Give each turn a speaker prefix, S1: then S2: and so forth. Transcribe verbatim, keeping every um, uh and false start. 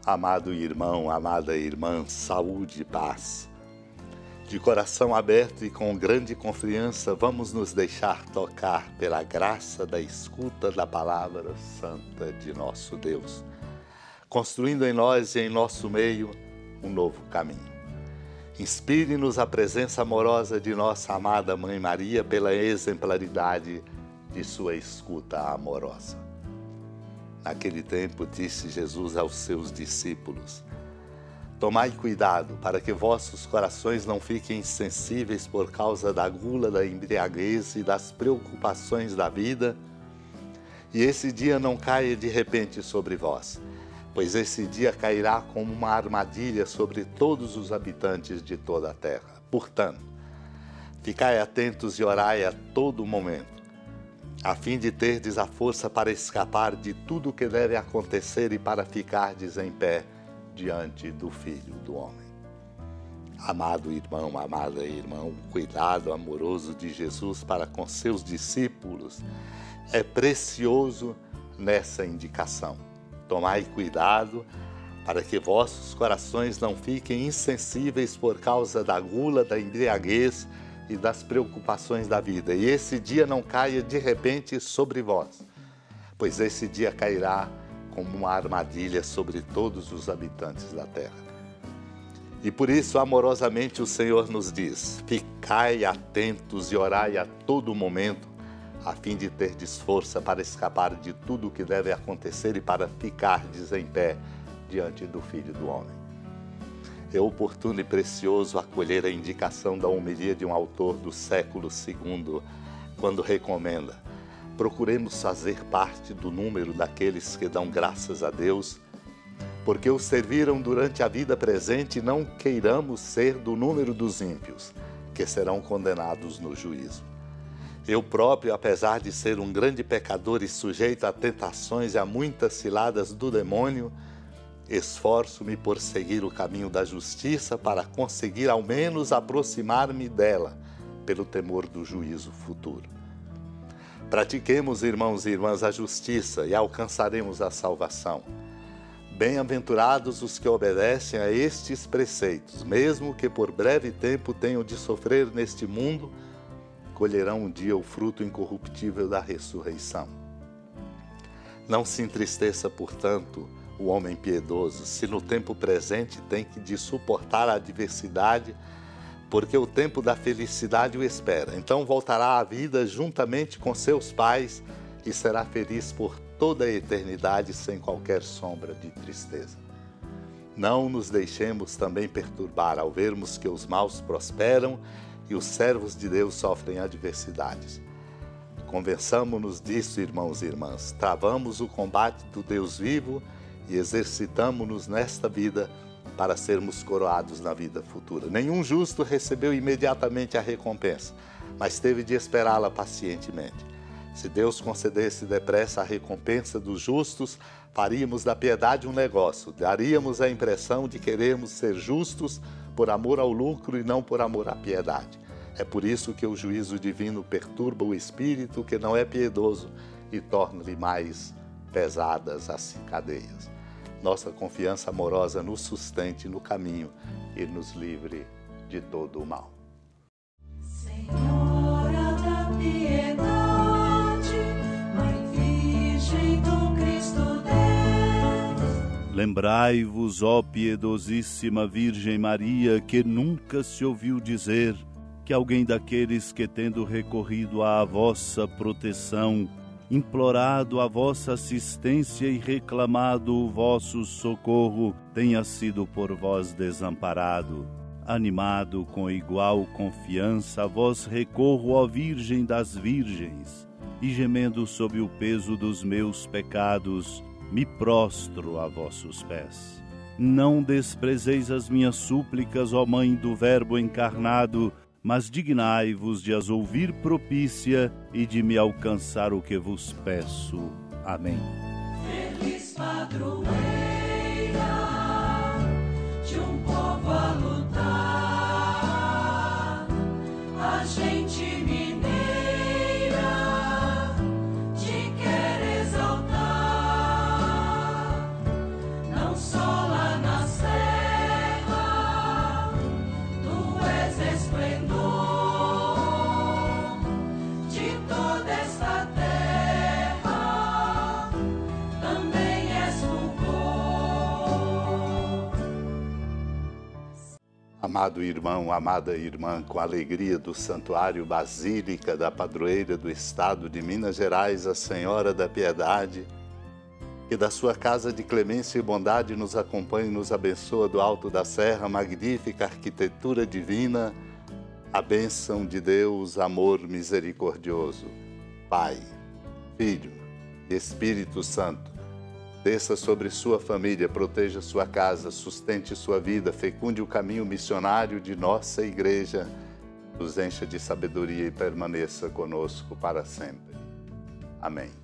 S1: Amado irmão, amada irmã, saúde e paz. De coração aberto e com grande confiança, vamos nos deixar tocar pela graça da escuta da palavra santa de nosso Deus, construindo em nós e em nosso meio um novo caminho. Inspire-nos a presença amorosa de nossa amada Mãe Maria pela exemplaridade de sua escuta amorosa. Naquele tempo disse Jesus aos seus discípulos: tomai cuidado para que vossos corações não fiquem insensíveis por causa da gula, da embriaguez e das preocupações da vida, e esse dia não caia de repente sobre vós, pois esse dia cairá como uma armadilha sobre todos os habitantes de toda a terra. Portanto, ficai atentos e orai a todo momento, a fim de terdes a força para escapar de tudo o que deve acontecer e para ficardes em pé diante do Filho do Homem. Amado irmão, amada irmã, o cuidado amoroso de Jesus para com seus discípulos é precioso nessa indicação. Tomai cuidado para que vossos corações não fiquem insensíveis por causa da gula, da embriaguez e das preocupações da vida, e esse dia não caia de repente sobre vós, pois esse dia cairá como uma armadilha sobre todos os habitantes da terra. E por isso, amorosamente, o Senhor nos diz: ficai atentos e orai a todo momento, a fim de terdes força para escapar de tudo o que deve acontecer e para ficardes em pé diante do Filho do Homem. É oportuno e precioso acolher a indicação da homilia de um autor do século segundo, quando recomenda: procuremos fazer parte do número daqueles que dão graças a Deus, porque o serviram durante a vida presente, e não queiramos ser do número dos ímpios, que serão condenados no juízo. Eu próprio, apesar de ser um grande pecador e sujeito a tentações e a muitas ciladas do demônio, esforço-me por seguir o caminho da justiça para conseguir ao menos aproximar-me dela, pelo temor do juízo futuro. Pratiquemos, irmãos e irmãs, a justiça e alcançaremos a salvação. Bem-aventurados os que obedecem a estes preceitos, mesmo que por breve tempo tenham de sofrer neste mundo, colherão um dia o fruto incorruptível da ressurreição. Não se entristeça, portanto, o homem piedoso, se no tempo presente tem que de suportar a adversidade, porque o tempo da felicidade o espera. Então voltará à vida juntamente com seus pais e será feliz por toda a eternidade sem qualquer sombra de tristeza. Não nos deixemos também perturbar ao vermos que os maus prosperam e os servos de Deus sofrem adversidades. Convençamo-nos disso, irmãos e irmãs. Travamos o combate do Deus vivo e exercitamo-nos nesta vida para sermos coroados na vida futura. Nenhum justo recebeu imediatamente a recompensa, mas teve de esperá-la pacientemente. Se Deus concedesse depressa a recompensa dos justos, faríamos da piedade um negócio, daríamos a impressão de querermos ser justos por amor ao lucro e não por amor à piedade. É por isso que o juízo divino perturba o espírito que não é piedoso e torna-lhe mais pesadas as cadeias. Nossa confiança amorosa nos sustente no caminho e nos livre de todo o mal.
S2: Senhora da piedade, Mãe Virgem do Cristo Deus.
S3: Lembrai-vos, ó piedosíssima Virgem Maria, que nunca se ouviu dizer que alguém daqueles que, tendo recorrido à vossa proteção, implorado a vossa assistência e reclamado o vosso socorro, tenha sido por vós desamparado. Animado com igual confiança, a vós recorro, ó Virgem das Virgens, e gemendo sob o peso dos meus pecados, me prostro a vossos pés. Não desprezeis as minhas súplicas, ó Mãe do Verbo encarnado, mas dignai-vos de as ouvir propícia e de me alcançar o que vos peço. Amém.
S2: Feliz padroeira de um povo a lutar, a gente mineira te quer exaltar, não só lá
S1: Amado irmão, amada irmã, com a alegria do Santuário Basílica da Padroeira do Estado de Minas Gerais, a Senhora da Piedade, que da sua casa de clemência e bondade nos acompanhe e nos abençoa do alto da serra, magnífica arquitetura divina, a bênção de Deus, amor misericordioso, Pai, Filho e Espírito Santo, desça sobre sua família, proteja sua casa, sustente sua vida, fecunde o caminho missionário de nossa Igreja, nos encha de sabedoria e permaneça conosco para sempre. Amém.